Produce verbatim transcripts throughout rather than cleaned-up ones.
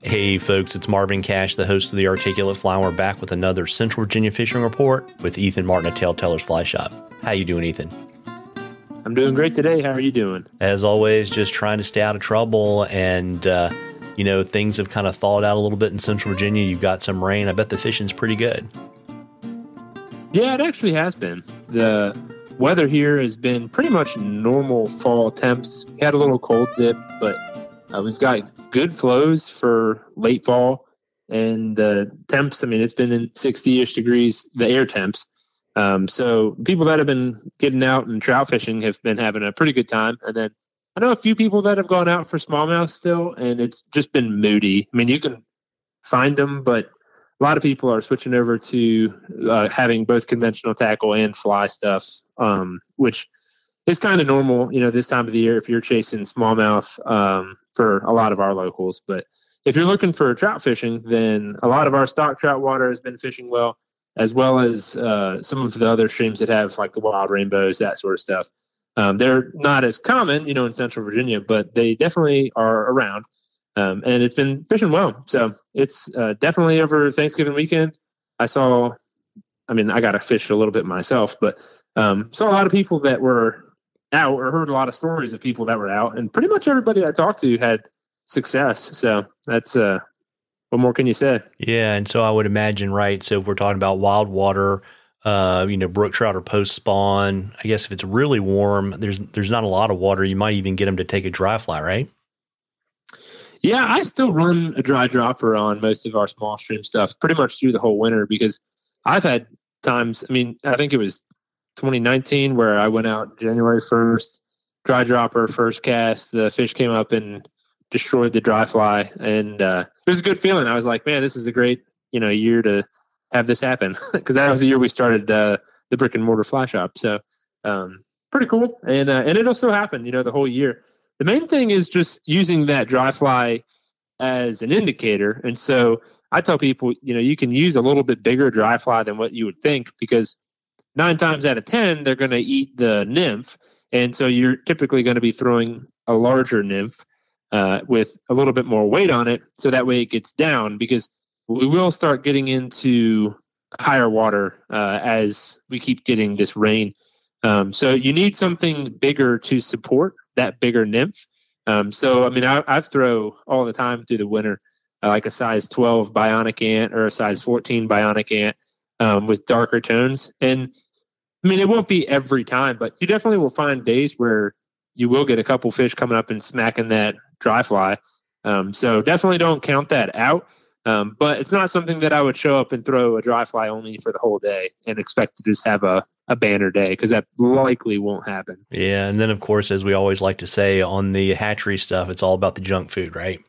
Hey folks, it's Marvin Cash, the host of The Articulate Fly. We're back with another Central Virginia fishing report with Ethan Martin at Telltellers Fly Shop. How you doing, Ethan? I'm doing great today. How are you doing? As always, just trying to stay out of trouble. And, uh, you know, things have kind of thawed out a little bit in Central Virginia. You've got some rain. I bet the fishing's pretty good. Yeah, it actually has been. The weather here has been pretty much normal fall temps. We had a little cold dip, but uh, we've got good flows for late fall. And the temps, I mean, it's been in sixty-ish degrees, the air temps. Um, so people that have been getting out and trout fishing have been having a pretty good time. And then I know a few people that have gone out for smallmouth still, and it's just been moody. I mean, you can find them, but a lot of people are switching over to uh, having both conventional tackle and fly stuff, um, which is kind of normal, you know, this time of the year if you're chasing smallmouth um, for a lot of our locals. But if you're looking for trout fishing, then a lot of our stock trout water has been fishing well, as well as uh, some of the other streams that have like the wild rainbows, that sort of stuff. Um, they're not as common, you know, in Central Virginia, but they definitely are around. Um, and it's been fishing well. So it's uh, definitely over Thanksgiving weekend. I saw, I mean, I got to fish a little bit myself, but um, saw a lot of people that were out, or heard a lot of stories of people that were out, and pretty much everybody I talked to had success. So that's, uh, what more can you say? Yeah, and so I would imagine, right, so if we're talking about wild water, uh, you know, brook trout or post spawn, I guess if it's really warm, there's there's not a lot of water, you might even get them to take a dry fly, right? Yeah, I still run a dry dropper on most of our small stream stuff pretty much through the whole winter, because I've had times, I mean, I think it was twenty nineteen where I went out January first, dry dropper, first cast, the fish came up and destroyed the dry fly. And uh, it was a good feeling. I was like, man, this is a great, you know, year to have this happen, because that was the year we started uh, the brick and mortar fly shop. So um, pretty cool. And, uh, and it'll still happen, you know, the whole year. The main thing is just using that dry fly as an indicator. And so I tell people, you know, you can use a little bit bigger dry fly than what you would think, because nine times out of ten, they're going to eat the nymph. And so you're typically going to be throwing a larger nymph uh, with a little bit more weight on it. So that way it gets down, because we will start getting into higher water uh, as we keep getting this rain. Um, so you need something bigger to support that bigger nymph. Um, so, I mean, I, I throw all the time through the winter, uh, like a size twelve bionic ant or a size fourteen bionic ant um, with darker tones. And I mean, it won't be every time, but you definitely will find days where you will get a couple fish coming up and smacking that dry fly. Um, so definitely don't count that out. Um, but it's not something that I would show up and throw a dry fly only for the whole day and expect to just have a, a banner day, because that likely won't happen. Yeah, and then, of course, as we always like to say on the hatchery stuff, it's all about the junk food, right?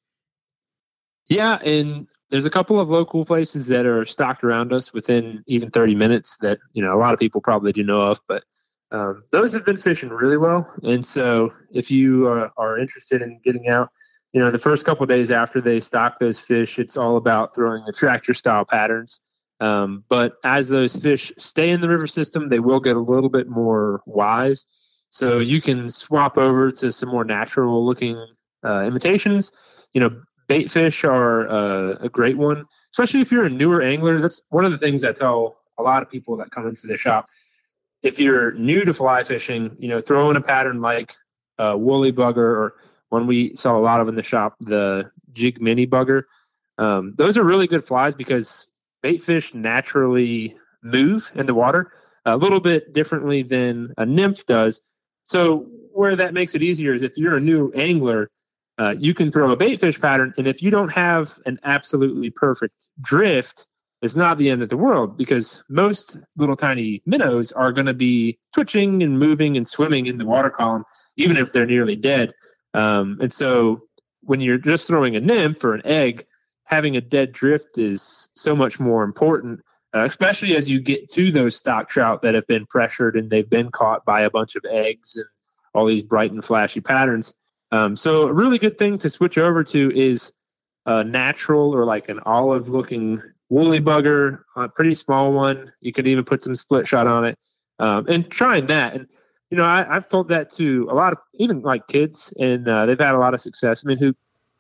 Yeah, and there's a couple of local places that are stocked around us within even thirty minutes that, you know, a lot of people probably do know of, but um, those have been fishing really well. And so if you uh, are interested in getting out, you know, the first couple of days after they stock those fish, it's all about throwing attractor style patterns. Um, but as those fish stay in the river system, they will get a little bit more wise. So you can swap over to some more natural looking uh, imitations. You know, bait fish are uh, a great one, especially if you're a newer angler. That's one of the things I tell a lot of people that come into the shop. If you're new to fly fishing, you know, throw in a pattern like uh, woolly bugger, or one we sell a lot of in the shop, the jig mini bugger. Um, those are really good flies because bait fish naturally move in the water a little bit differently than a nymph does. So where that makes it easier is if you're a new angler, uh, you can throw a bait fish pattern. And if you don't have an absolutely perfect drift, it's not the end of the world, because most little tiny minnows are going to be twitching and moving and swimming in the water column, even if they're nearly dead. Um, and so when you're just throwing a nymph or an egg, having a dead drift is so much more important, uh, especially as you get to those stock trout that have been pressured and they've been caught by a bunch of eggs and all these bright and flashy patterns. Um, so a really good thing to switch over to is a natural or like an olive looking woolly bugger, a pretty small one. You could even put some split shot on it, um, and trying that. And you know, I, I've told that to a lot of even like kids, and uh, they've had a lot of success. I mean, who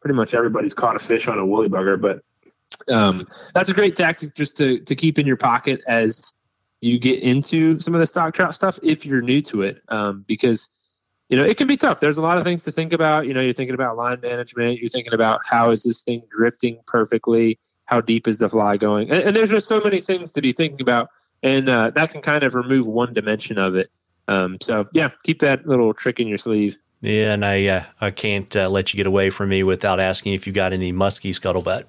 pretty much everybody's caught a fish on a woolly bugger, but um, that's a great tactic just to, to keep in your pocket as you get into some of the stock trout stuff if you're new to it, um, because you know it can be tough. There's a lot of things to think about. You know, you're thinking about line management. You're thinking about how is this thing drifting perfectly? How deep is the fly going? And, and there's just so many things to be thinking about, and uh, that can kind of remove one dimension of it. Um, so yeah, keep that little trick in your sleeve. Yeah, and I uh, I can't uh, let you get away from me without asking if you got any muskie scuttlebutt.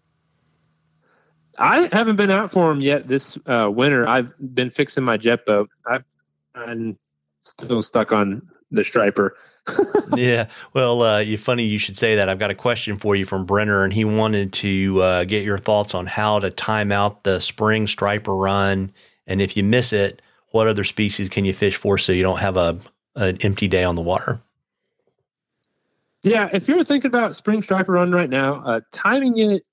I haven't been out for them yet this uh, winter. I've been fixing my jet boat. I've, I'm still stuck on the striper. Yeah. Well, uh, you funny you should say that. I've got a question for you from Brenner, and he wanted to uh, get your thoughts on how to time out the spring striper run. And if you miss it, what other species can you fish for so you don't have a an empty day on the water? Yeah. If you're thinking about spring striper run right now, uh, timing it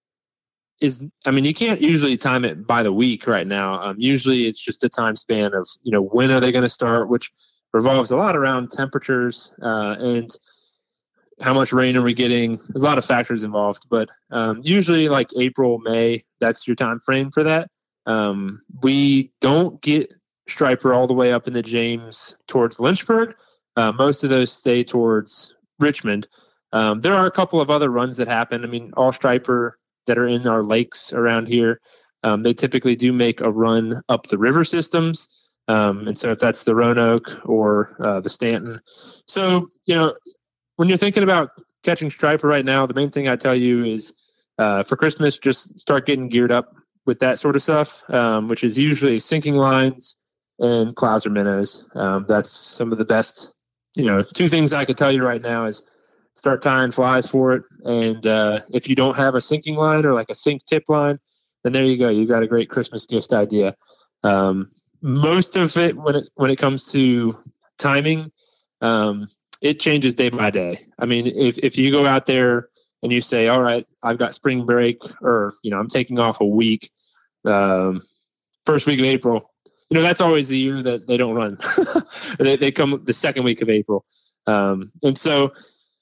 is, I mean, you can't usually time it by the week right now. Um, usually it's just a time span of, you know, when are they going to start, which revolves a lot around temperatures uh, and how much rain are we getting. There's a lot of factors involved, but um, usually like April, May, that's your time frame for that. Um, we don't get striper all the way up in the James towards Lynchburg. Uh, most of those stay towards Richmond. Um, there are a couple of other runs that happen. I mean, all striper that are in our lakes around here, um, they typically do make a run up the river systems. Um, and so if that's the Roanoke or uh, the Stanton. So, you know, when you're thinking about catching striper right now, the main thing I tell you is uh, for Christmas, just start getting geared up with that sort of stuff, um, which is usually sinking lines and clouser minnows. Um, that's some of the best, you know, two things I could tell you right now is start tying flies for it. And uh, if you don't have a sinking line or like a sink tip line, then there you go. You got a great Christmas gift idea. Um, most of it, when it when it comes to timing, um, it changes day by day. I mean, if if you go out there and you say, "All right, I've got spring break," or you know, I'm taking off a week, um, first week of April. You know, that's always the year that they don't run. they, they come the second week of April, um, and so.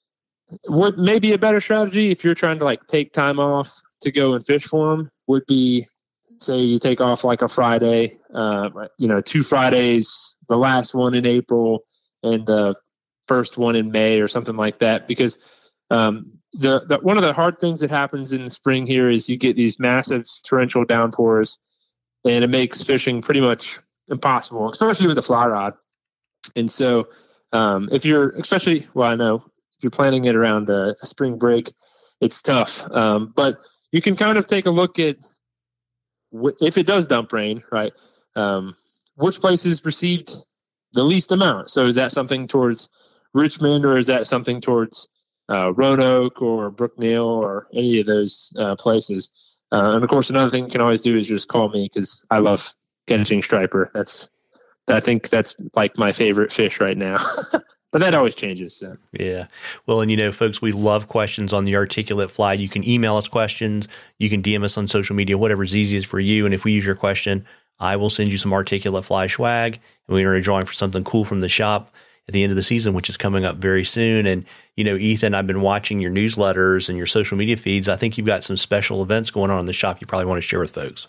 What may be a better strategy if you're trying to like take time off to go and fish for them would be, say you take off like a Friday, uh, you know, two Fridays, the last one in April and the first one in May or something like that. Because um, the, the one of the hard things that happens in the spring here is you get these massive torrential downpours, and it makes fishing pretty much impossible, especially with a fly rod. And so um, if you're, especially, well, I know. If you're planning it around a, a spring break, it's tough. Um, but you can kind of take a look at w- if it does dump rain, right? Um, which places received the least amount? So is that something towards Richmond, or is that something towards uh, Roanoke or Brookneal or any of those uh, places? Uh, and of course, another thing you can always do is just call me because I love catching striper. That's I think that's like my favorite fish right now. But that always changes. So. Yeah. Well, and you know, folks, we love questions on the articulate fly. You can email us questions. You can D M us on social media, whatever's easiest for you. And if we use your question, I will send you some articulate fly swag. And we're going to drawing for something cool from the shop at the end of the season, which is coming up very soon. And, you know, Ethan, I've been watching your newsletters and your social media feeds. I think you've got some special events going on in the shop you probably want to share with folks.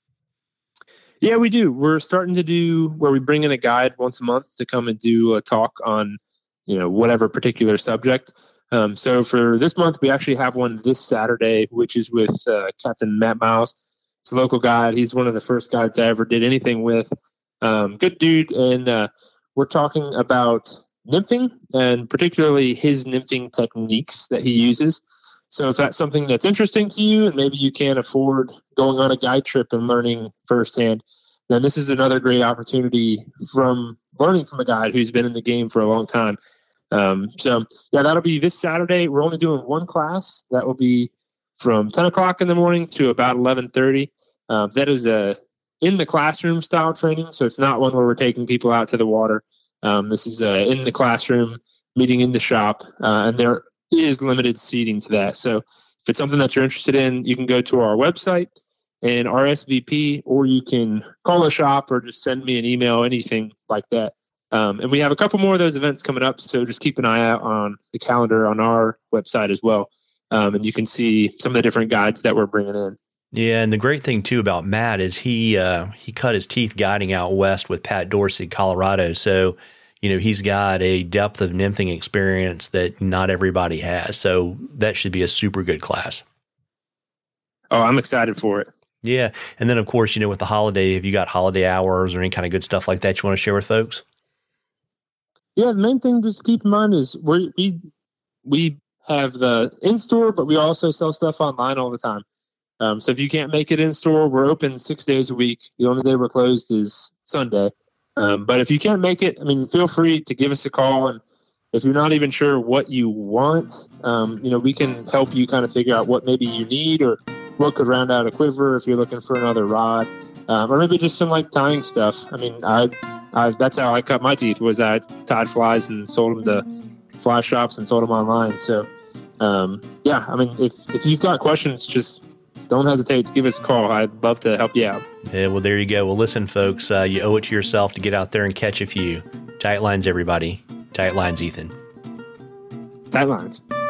Yeah, we do. We're starting to do where we bring in a guide once a month to come and do a talk on, you know, whatever particular subject. Um, so for this month, we actually have one this Saturday, which is with uh, Captain Matt Miles. He's a local guide. He's one of the first guides I ever did anything with. Um, good dude. And uh, we're talking about nymphing and particularly his nymphing techniques that he uses. So if that's something that's interesting to you and maybe you can't afford going on a guide trip and learning firsthand, then this is another great opportunity from learning from a guide who's been in the game for a long time. Um, so yeah, that'll be this Saturday. We're only doing one class. That will be from ten o'clock in the morning to about eleven thirty. Um, that is a in the classroom style training. So it's not one where we're taking people out to the water. Um, this is a in the classroom meeting in the shop, uh, and there is limited seating to that. So if it's something that you're interested in, you can go to our website and R S V P, or you can call the shop or just send me an email, anything like that. Um, and we have a couple more of those events coming up, so just keep an eye out on the calendar on our website as well. um, and you can see some of the different guides that we're bringing in. Yeah, and the great thing too about Matt is he uh, he cut his teeth guiding out west with Pat Dorsey, Colorado. So, you know, he's got a depth of nymphing experience that not everybody has. So that should be a super good class. Oh, I'm excited for it. Yeah, and then of course, you know, with the holiday, have you got holiday hours or any kind of good stuff like that you want to share with folks? Yeah, the main thing just to keep in mind is we we we have the in store, but we also sell stuff online all the time. Um, so if you can't make it in store, we're open six days a week. The only day we're closed is Sunday. Um, but if you can't make it, I mean, feel free to give us a call. And if you're not even sure what you want, um, you know, we can help you kind of figure out what maybe you need or what could round out a quiver if you're looking for another rod, um, or maybe just some like tying stuff. I mean, I, I that's how I cut my teeth, was I tied flies and sold them to fly shops and sold them online. So, um, yeah, I mean, if if you've got questions, just don't hesitate to give us a call. I'd love to help you out. Yeah, well, there you go. Well, listen, folks, uh, you owe it to yourself to get out there and catch a few. Tight lines, everybody. Tight lines, Ethan. Tight lines.